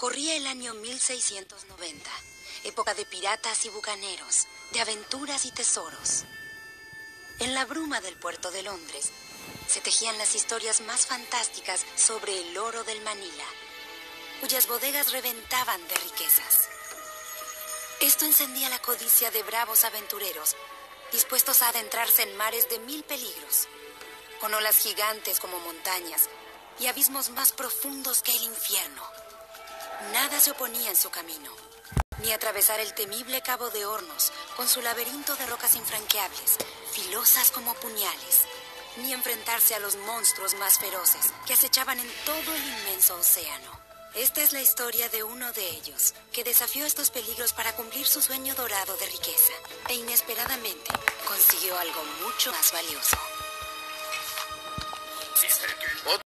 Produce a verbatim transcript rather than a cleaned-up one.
Corría el año mil seiscientos noventa, época de piratas y bucaneros, de aventuras y tesoros. En la bruma del puerto de Londres se tejían las historias más fantásticas sobre el oro del Manila, cuyas bodegas reventaban de riquezas. Esto encendía la codicia de bravos aventureros, dispuestos a adentrarse en mares de mil peligros, con olas gigantes como montañas y abismos más profundos que el infierno. Nada se oponía en su camino, ni atravesar el temible Cabo de Hornos con su laberinto de rocas infranqueables, filosas como puñales, ni enfrentarse a los monstruos más feroces que acechaban en todo el inmenso océano. Esta es la historia de uno de ellos, que desafió estos peligros para cumplir su sueño dorado de riqueza, e inesperadamente consiguió algo mucho más valioso.